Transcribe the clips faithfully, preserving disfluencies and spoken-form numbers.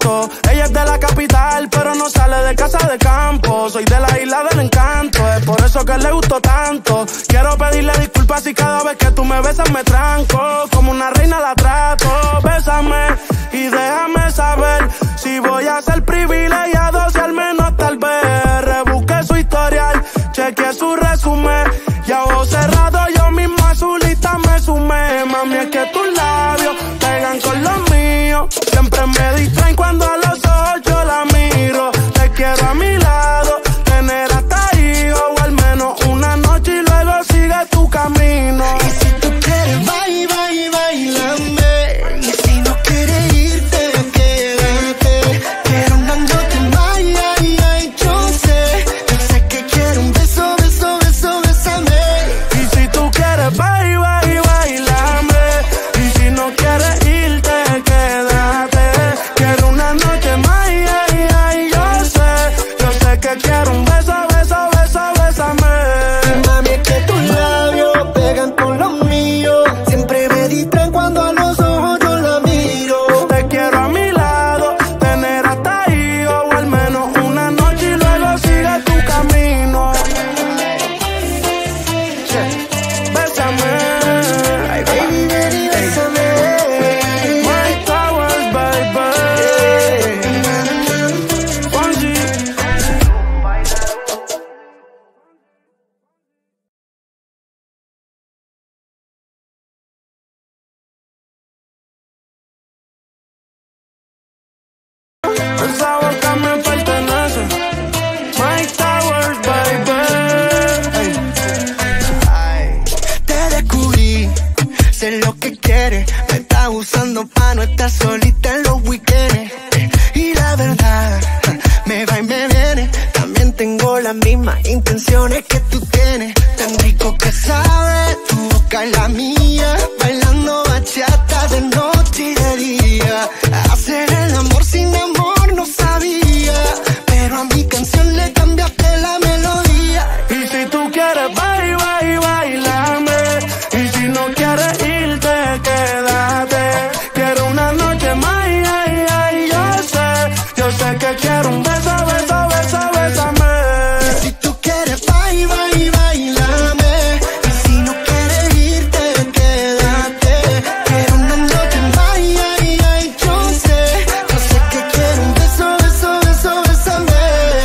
tanto. Ella es de la capital, pero no sale de casa de campo. Soy de la isla del encanto, es por eso que le gustó tanto. Quiero pedirle disculpas si cada vez que tú me besas me tranco. Como una reina la trato. Bésame y déjame saber si voy a ser privilegiado, si al menos tal vez. Rebusqué su historial, chequeé su resumen y a ojos cerrados yo mismo a su lista me sumé. Mami, es que tus labios pegan con los míos, siempre me distraen cuando a los ojos yo la miro. Te quiero a mi lado, tener hasta hijos o al menos una noche y luego sigue tu camino. Y si tú quieres baila, baila, bailame. Y si no quieres irte, quédate. Quiero una noche más, ay, ay, yo sé. Yo sé que quiero un beso, beso, beso, bésame. Y si tú quieres baila, baila, bailame. Y si no quieres irte, quédate. Quiero una noche más, ay, ay, yo sé. Yo sé que quiero un beso, beso, beso, bésame. Mami, es que tus labios pegan con los míos, siempre me distraen cuando a los ojos yo la miro. Te quiero a mi lado, tener hasta ahí o al menos una noche y luego sigue tu camino. Yeah. Bésame, ay, Baby, baby, bésame. Mike Towers, baby. Fonzie. El sabor que me pertenece. Mike Towers, baby. Ey. Ay, te descubrí, sé lo que quieres. Me estás usando pa' no estar solita en los weekends. Y la verdad, me va y me viene. También tengo las mismas intenciones que tú tienes. Tan rico que sabe tu boca y la mía, bailando bachata de noche y de día. Hacer el amor sin amor no sabía, pero a mi canción le cambiaste la melodía. Y si tú quieres baila, baila, bailame. Y si no quieres irte, quédate. Quiero una noche más, ay, ay, yo sé. Yo sé que quiero un beso, beso, beso, bésame. Si tú quieres baila, baila, bailame. Y si no quieres irte, quédate. Quiero una noche más, ay, ay, yo sé. Yo sé que quiero un beso, beso, beso, bésame.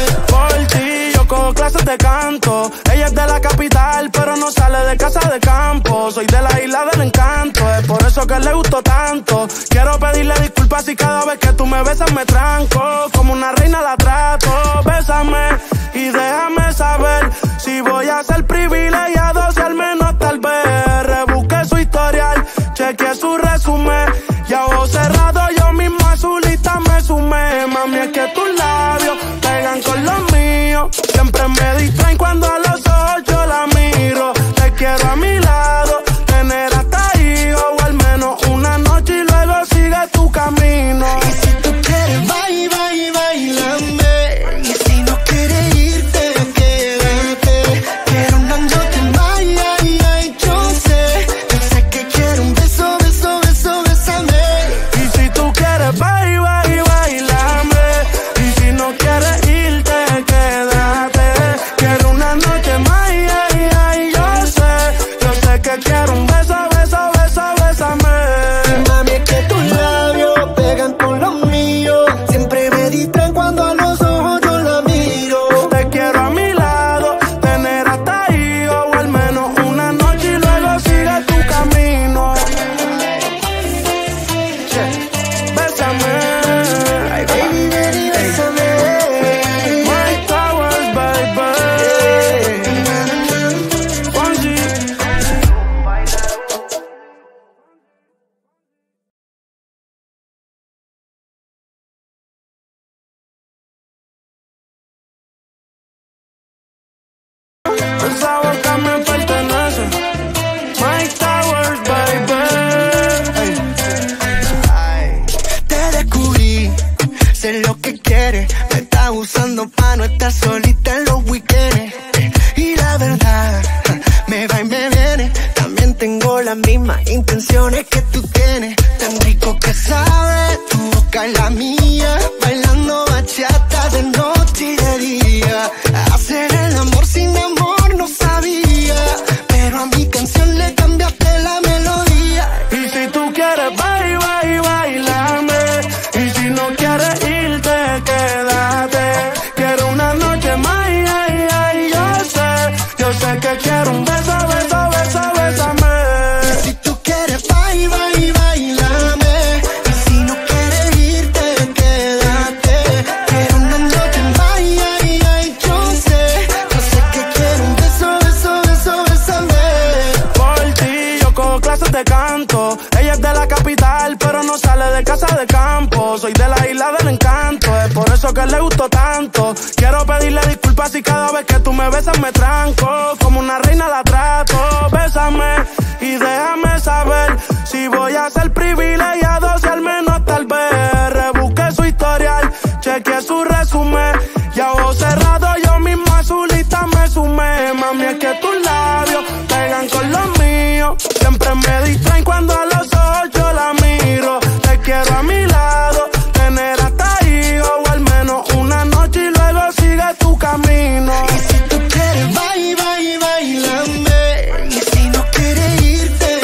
Por ti yo cojo clases de canto. Ella es de la capital, pero no sale de casa de campo. Soy de la isla del encanto, es por eso que le gustó tanto. Quiero pedirle disculpas si cada vez que tú me besas me tranco. Como una reina la trato. Bésame y déjame saber si voy a ser privilegiado, si al menos tal vez. Rebusqué su historial, chequeé su resumen y a ojos cerrados yo mismo a su lista me sumé. Mami, es que tus labios pegan con los míos, siempre me distraen cuando a los ojos yo la miro. Te quiero a mi lado, tener hasta hijos o al menos una noche y luego sigue tu camino. Y si tú quieres baila, baila, bailame. Y si no quieres irte, quédate. Quiero una noche más, ay, ay, yo sé. Yo sé que quiero un beso, beso, beso, bésame. Y si tú quieres baila, baila, bailame. Y si no quieres irte, quédate. Quiero una noche más, ay, ay, yo sé. Yo sé que quiero un beso, beso, beso, bésame. Mami, es que tus labios pegan con los míos, siempre me distraen cuando a los ojos yo la miro. Te quiero a mi lado, tener hasta ahí o al menos una noche y luego sigue tu camino. Yeah. Bésame, ay, Baby, baby, bésame. Mike Towers, baby. Fonzie. El sabor que me pertenece. Mike Towers, baby. Ey. Ay, te descubrí, sé lo que quieres. Me estás usando pa' no estar solita en los weekends. Y la verdad, me va y me viene. También tengo las mismas intenciones intenciones que tú tienes, tan rico que sabe tu boca y la mía, bailando bachata de noche y de día. Hacer el amor sin amor no sabía, pero a mi canción le cambiaste la melodía. Y si tú quieres bye, bye, bailame, y si no quieres irte, quédate. Quiero una noche más, ay, ay, yo sé, yo sé que quiero un beso, beso, beso, bésame. Y si tú quieres bye, bye, bailame, y si no quieres irte, quédate. Quiero una noche más, ay, ay, yo sé, yo sé que quiero un beso, beso, beso, bésame. Por ti yo cojo clases de canto, ella es de la capital, pero no sale de casa de campo. Soy de la isla del encanto, es por eso que le gusto tanto. Quiero pedirle disculpas si cada vez que tú me besas me tranco. Como una reina la trato, bésame y déjame saber si voy a ser privilegiado, si al menos tal vez rebusqué su historial, chequeé su resumen y a ojos cerrados yo mismo a su lista me sumé. Mami, es que tus labios pegan con los míos, siempre me distraen cuando a los ojos yo la miro. Te quiero a mi lado, tener hasta hijos o al menos una noche y luego sigue tu camino. Y si tú quieres bye, bye, bailame, y si no quieres irte,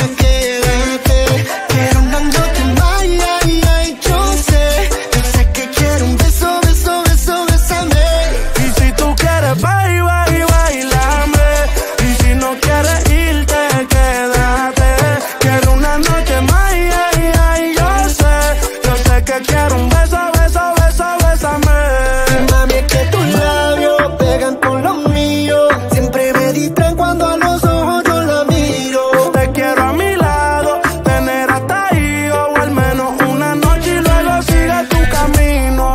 quédate. Quiero una noche más, ay, ay, yo sé, yo sé que quiero un beso, beso, beso, bésame. Y si tú quieres bye, bye, bailame, y si no quieres irte, quédate. Quiero una noche más, ay, ay, yo sé, yo sé que quiero un beso, beso, beso, bésame. Mami, es que tus labios pegan con los míos, siempre me distraen cuando a los ojos yo la miro. Te quiero a mi lado, tener hasta hijos o al menos una noche y luego sigue tu camino.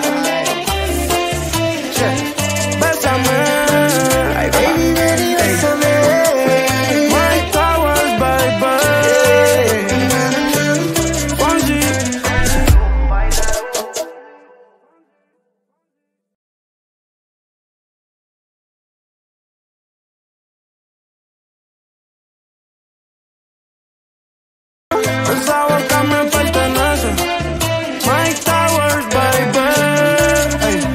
Bésame, Ay, baby, baby, bésame. Mike Towers, baby. Fonzie. Esa boca me pertenece. Mike Towers, baby. Ey.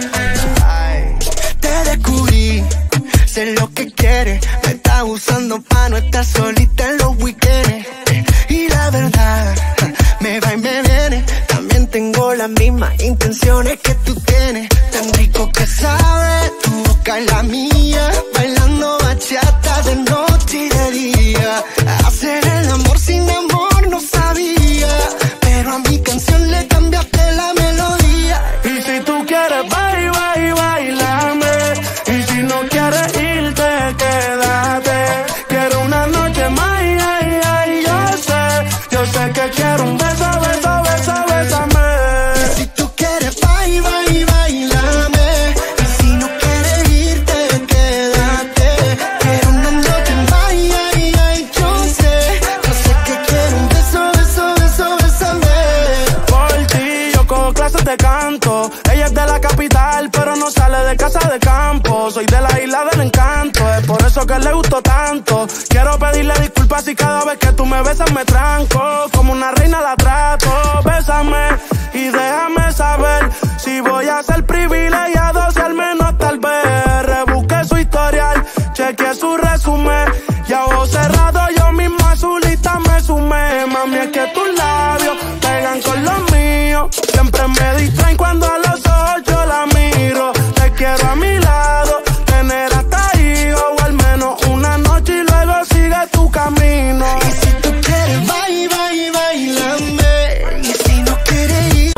Ay, te descubrí, sé lo que quieres, me está usando pa' no estar solita en los weekends. Y la verdad, me va y me viene, también tengo las mismas intenciones que tú tienes, tan rico que sabe tu boca y la mía, bailando bachata de noche y de día. Hacer el amor sin amor no sabía, pero a mi canción le cambiaste la melodía. Y si tú quieres bye, bye, bailame, y si no quieres irte, quédate. Quiero una noche más, ay, ay, yo sé, yo sé que quiero un beso, beso, beso, bésame. Si tú quieres bye, bye, bailame, y si no quieres irte, quédate. Quiero una noche más, ay, ay, yo sé, yo sé que quiero un beso, beso, beso, bésame. Por ti yo cojo clases de canto, ella es de la capital, pero no sale de casa de campo. Soy de la isla del encanto, es por eso que le gusto tanto. Quiero pedirle disculpas si cada vez que tú me besas me tranco. Como una reina la trato, bésame y déjame saber si voy a ser privilegiado, si al menos tal vez rebusqué su historial, chequeé su resumen y a ojos cerrados yo mismo a su lista me sumé. Mami, es que tus labios pegan con los míos, siempre me distraen cuando a los ojos yo la miro. Te quiero a mi lado, tener hasta hijos o al menos una noche y luego sigue tu camino. Y si tú quieres bye, bye, bailame, y si no quieres ir.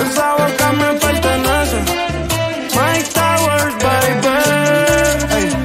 Esa boca me pertenece. Mike Towers, baby. Hey.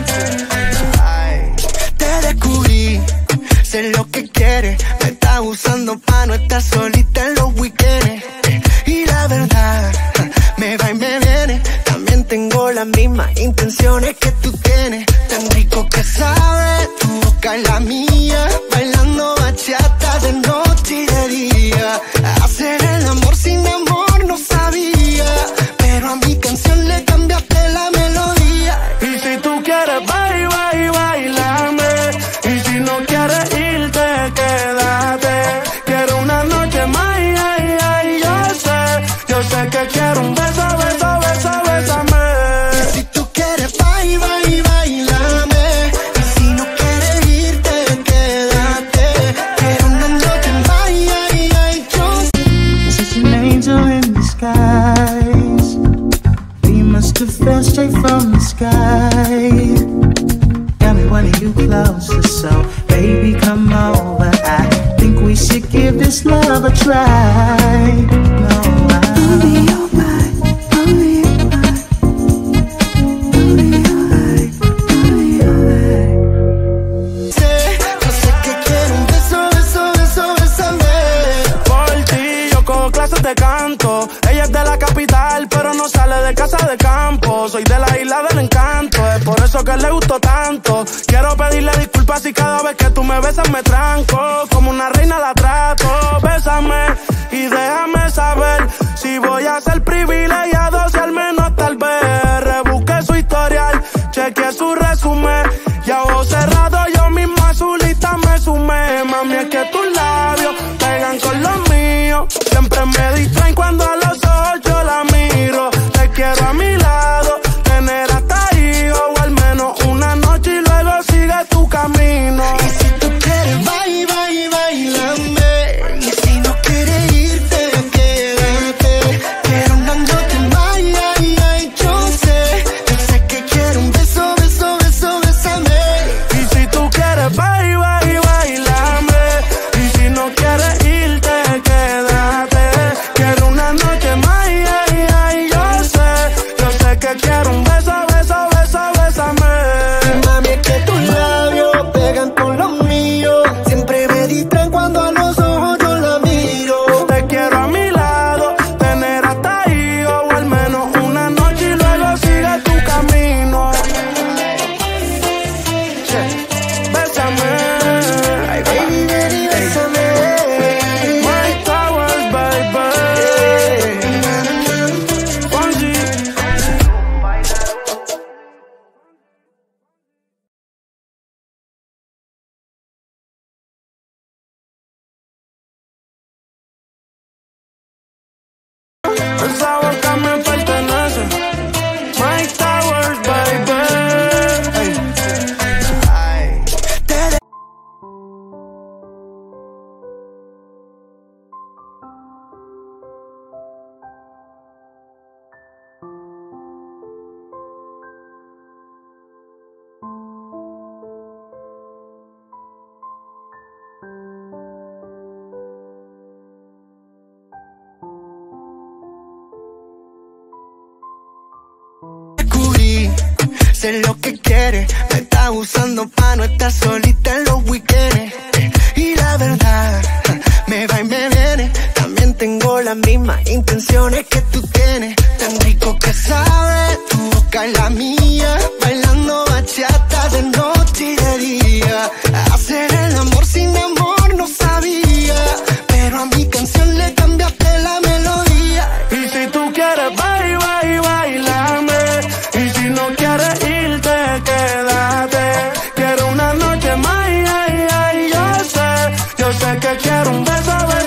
Ay, te descubrí, sé lo que quieres. Me está usando pa' no estar solita en los weekends. Y la verdad, me va y me viene. También tengo las mismas intenciones que tú tienes. Tan rico que sabe tu boca y la mía, bailando bachata de noche y de día. Hacer el amor sin amor no sabía, pero a mi canción le cambiaste la melodía. Y si tú quieres, bye, bye, bailame. Y si no quieres irte, quédate. Quiero una noche más, ay, ay, yo sé. Yo sé que quiero un beso, beso, beso, bésame. Y si tú quieres, bye, bye, bailame. Y si no quieres irte, quédate. Quiero una noche más, ay, ay, yo sé. Such an angel in disguise. We must have fell straight from the sky. Got me wanting you closer, so baby come over. I think we should give this love a try. No, I only your mind, only your mind, only your mind, only your mind. Yo sé que quiero un beso, beso, beso, bésame. Por ti yo cojo clases de canto. Ella es de la capital, pero no sale de casa de campo. Soy de la isla del encanto, es por eso que le gusto tanto. Quiero pedirle disculpas si cada vez que tú me besas me tranco. Como una reina la trato. Bésame y déjame saber si voy a ser privilegiado, si al menos tal vez. Rebusqué su historial, chequeé su resumen y a ojos cerrados yo mismo a su lista me sumé. Mami, es que tus labios pegan con los míos. Siempre me distraen cuando a los ojos yo la miro. Te quiero a mi lado, tener hasta hijos o al menos una noche y luego sigue tu camino. Y si tú quieres, bye, bye, bailame. Y si no quieres irte, quédate. Quiero una noche más, ay, ay, yo sé. Yo sé que quiero un beso, beso, beso, bésame. Y si tú quieres, bye, bye, bailame. Y si no quieres irte, quédate. Quiero una noche más, ay, ay, ay, yo sé. Yo sé que quiero un beso, beso, beso, bésame. Mami, es que tus labios pegan con los míos. Siempre me distraen cuando a los ojos yo la miro. Te quiero a mi lado, tener hasta hijos o al menos una noche y luego sigue tu camino. Bésame, Ay, baby, baby, bésame. Mike Towers, baby. Fonzie. Esa boca me pertenece. Mike Towers, baby. Hey. Ay, te de- descubrí, sé lo que quieres. Me está usando pa' no estar solita en los weekends. Y la verdad, me va y me viene. También tengo las mismas intenciones que tú tienes. Tan rico que sabe tu boca y la mía, bailando bachata de noche y de día. Hacer el amor sin amor no sabía, pero a mi canción le cambiaste la melodía. Y si tú quieres, bye, bye, bailame. Y si no quieres irte, quédate. Quiero una noche más, ay, ay, yo sé. Yo sé que quiero un beso,